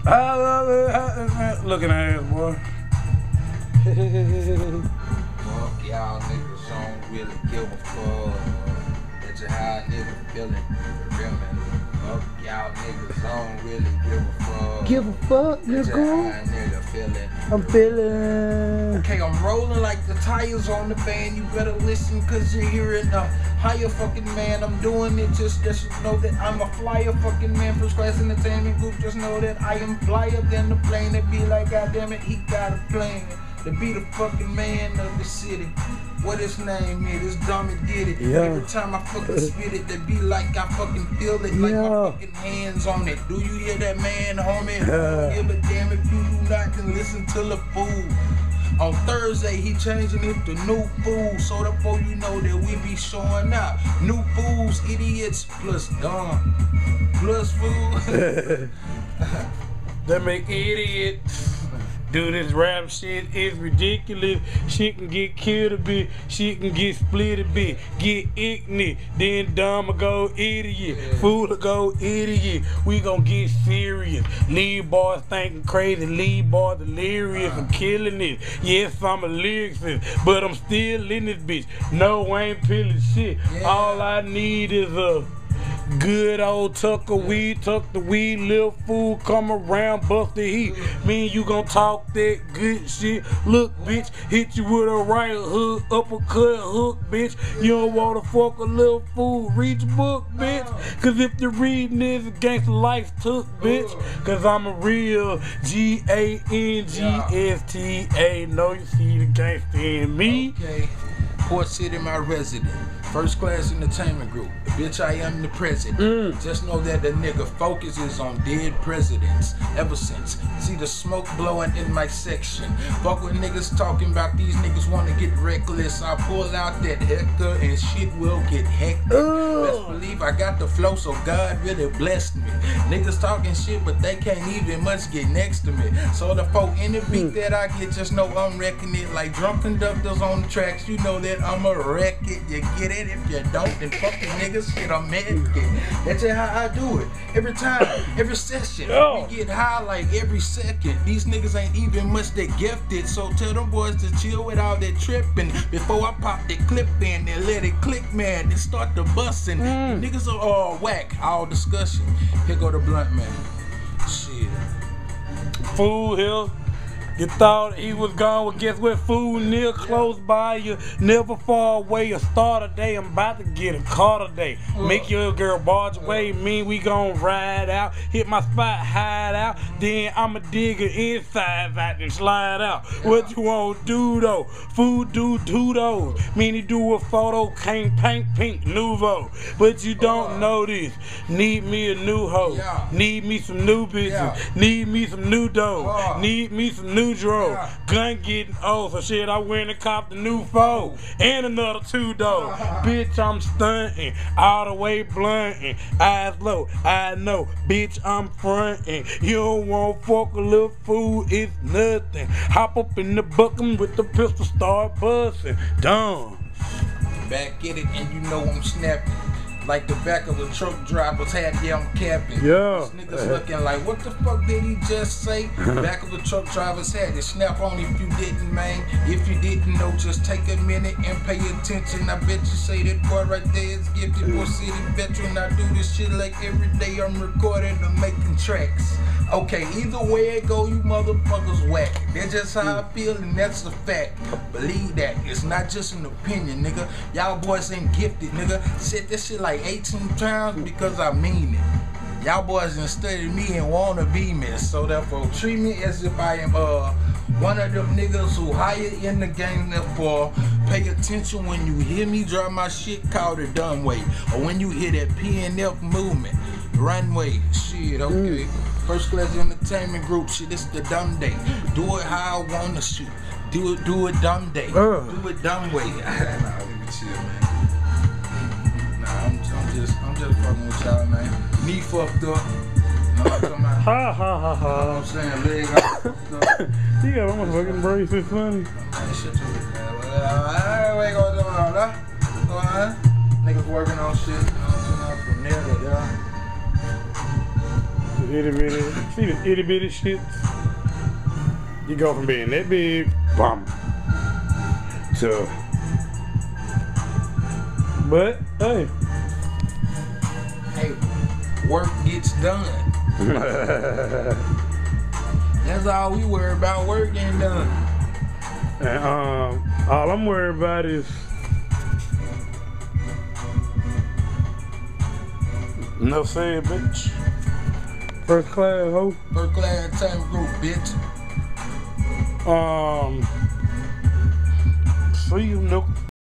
Looking at ass, boy. Fuck y'all niggas don't really give a fuck. That's just how a nigga feeling. Feel me? Fuck y'all niggas don't really give a fuck. Give a fuck, That's just how a nigga feeling. I'm feeling. Okay, I'm rolling like the tires on the band. You better listen, cause you're hearing a higher fucking man. I'm doing it just know that I'm a flyer fucking man. First class entertainment group, just know that I am flyer than the plane. That be like, goddamn it, he got a plane. To be the fucking man of the city. What his name is, this dummy did it. Yeah. Every time I fucking spit it, they be like I fucking feel it, like my fucking hands on it. Do you hear that, man, homie? Give a damn if you do not, then listen to the fool. On Thursday, he changing it to new fools. So therefore you know that we be showing up. New fools, idiots, plus dumb, plus fools. That make idiots. Do this rap shit is ridiculous. Shit can get killed a bit. Shit can get split a bit. Get ignorant. Then dumb go idiot. Fool go idiot. We gon' get serious. Lead boys thinking crazy. Lead boys delirious. I'm killing it. Yes, I'm a lyricist, but I'm still in this bitch. No, I ain't peeling shit. All I need is a good old tuck of weed, tuck the weed, little fool, come around, bust the heat. Me and you gon' talk that good shit. Look, bitch, hit you with a right hook, uppercut hook, bitch. You don't wanna fuck a little fool, read your book, bitch. Cause if you're reading this, gangsta life took, bitch. Cause I'm a real G-A-N-G-S-T-A. Know you see the gangsta in me. Okay. Port City, my resident. First class entertainment group. Bitch, I am the president. Just know that the nigga focuses on dead presidents ever since. See the smoke blowing in my section. Fuck with niggas talking about these niggas want to get reckless. I pull out that Hector and shit will get hectic. Best believe I got the flow, so God really blessed me. Niggas talking shit, but they can't even much get next to me. So the folk any beat that I get, just know I'm wrecking it. Like drunk conductors on the tracks, you know that I'ma wreck it. You get it? If you don't, then fucking niggas shit, I'm mad. That's just how I do it. Every time, every session, we get high like every second. These niggas ain't even much that gifted, so tell them boys to chill with all that tripping. Before I pop that clip in and let it click, man, and start the busting. Niggas are all whack, all discussion. Here go the blunt man. Shit. Fool here. You thought he was gone, well guess what, fool, near close by you, never far away, a star today, I'm about to get a car today, make your girl barge away, me, we gon' ride out, hit my spot, hide out, then I'ma dig her insides out and slide out, what you wanna do though, fool do those, mean he do a photo, can't paint pink, nouveau, but you don't know this, need me a new hoe, need me some new bitches, need me some new dough, need me some new draw. Gun getting old, so shit, I went and copped a new foe and another 2 dough. Bitch, I'm stunting, all the way blunting, eyes low, I know, bitch, I'm fronting. You don't want fuck a little fool, it's nothing. Hop up in the bucket with the pistol, start busting. Dumb. Back at it, and you know I'm snapping. Like the back of a truck driver's hat, yeah, I'm capping. Yeah. This nigga's looking like, what the fuck did he just say? Back of a truck driver's hat, it snap on if you didn't, man. If you didn't know, just take a minute and pay attention. I bet you say that boy right there is gifted, Port City veteran. I do this shit like every day, I'm recording and making tracks. Okay, either way it go, you motherfuckers whack. That's just how I feel, and that's a fact. Believe that. It's not just an opinion, nigga. Y'all boys ain't gifted, nigga. Said this shit like 18 times because I mean it. Y'all boys done studied me and wanna be me. So therefore, treat me as if I am one of them niggas who higher in the game. Therefore, pay attention when you hear me drop my shit called the dumb way. Or when you hear that PNF movement. Runway, shit, okay. First class entertainment group, shit, this the dumb day. Do it how I wanna shoot. Do it dumb day. Do it dumb way. Nah, let me chill, man. Nah, I'm just fucking with y'all, man. Knee fucked up. Know what I'm talking about? Ha ha ha ha. You know what I'm saying? Leg all fucked up. You got one fucking brace, it's funny. Man, shut your bitch, man. Well, we ain't gonna do all that. Go on. Niggas working on shit. You know what I'm saying? From there to there. Itty bitty. See the itty bitty shits? You go from being that big, bum, to. But hey. Hey, work gets done. That's all we worry about. Work getting done. And all I'm worried about is no say, bitch. First class, ho. First class time group, bitch. See you, Nook.